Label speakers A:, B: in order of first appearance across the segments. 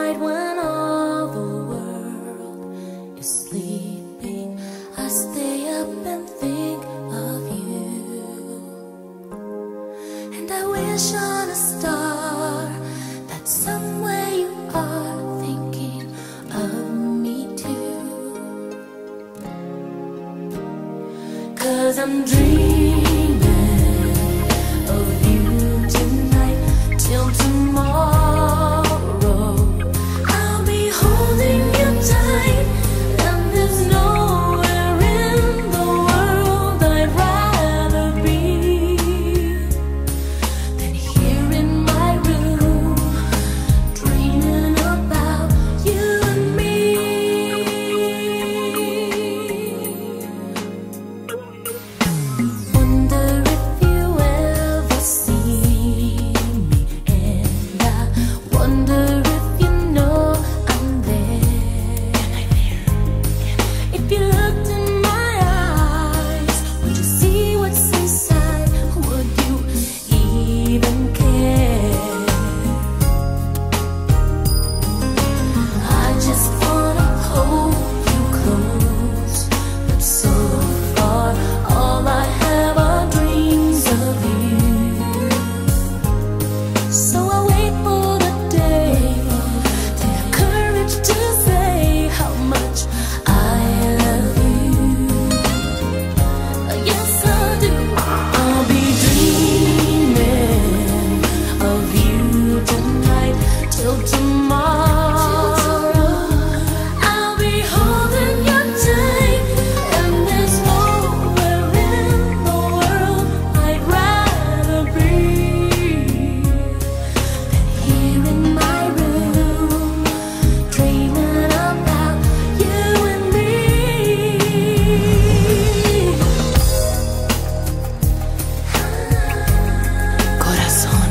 A: night when all the world is sleeping, I stay up and think of you. And I wish on a star that somewhere you are thinking of me too. 'Cause I'm dreaming of you tonight till tomorrow. I'll be holding you tight, and there's nowhere in the world I'd rather be than here in my room, dreaming about you and me. Wonder if you ever see me, and I wonder if you know I'm there. If you looked in my eyes, would you see what's inside? Would you even care? I just wanna hold you close, but so far all I have are dreams of you. So I wait for the day to have courage to say how much I love you. Yes, I do. I'll be dreaming of you tonight till tomorrow. I'll be holding you tight, and there's nowhere in the world I'd rather be than here in my room, dreaming about you and me. Corazón,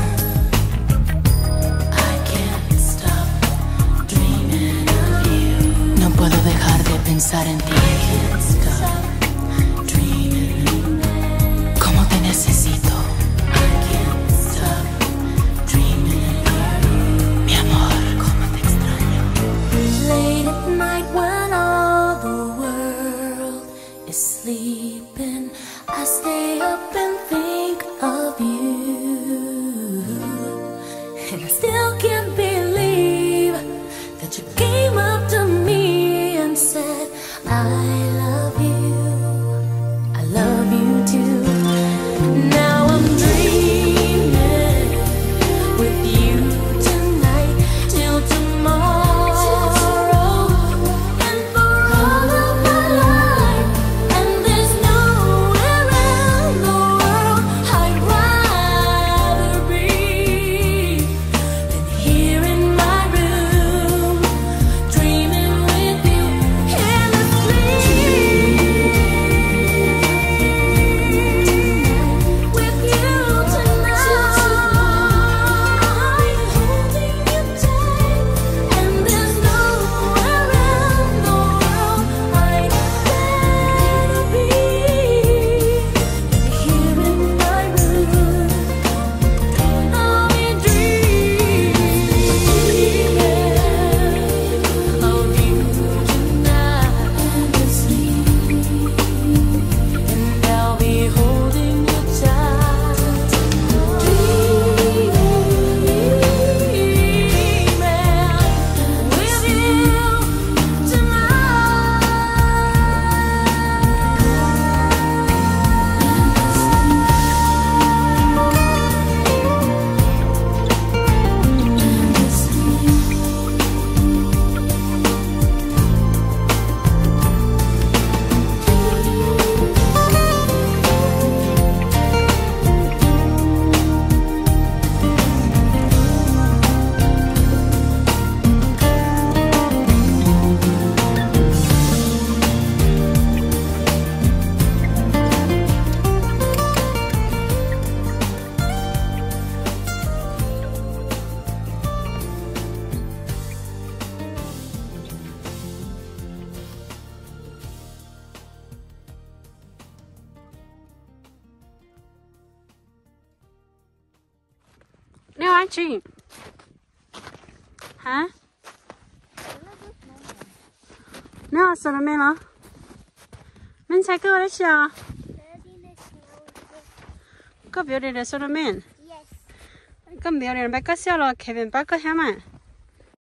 A: I can't stop dreaming of you.
B: No puedo dejar de pensar en ti.
A: I can't stop dreaming.
B: Cómo te necesito,
A: I can't stop dreaming of you.
B: mi amor. Cómo te extraño.
A: Late at night when all the world is sleeping, I stay up and think of you. And I still can't believe that you came up to me and said, I love you. I love you too. Now I'm dreaming with you tonight till tomorrow, and for all of my life. And there's nowhere in the world I'd rather be than here in my room, dreaming with you endlessly. With you tonight, holding you tight, and there's nowhere in the world I'd rather be than here in my room. I'll be dreaming of you tonight endlessly, and I'll be holding you tight, dreaming with you
C: Đâu anh chị? Hả? 啊，说了没了？明才给我的笑。Có biểu điện là số đồ men. Có biểu điện bắt có xeo là Kevin bắt có hả mà.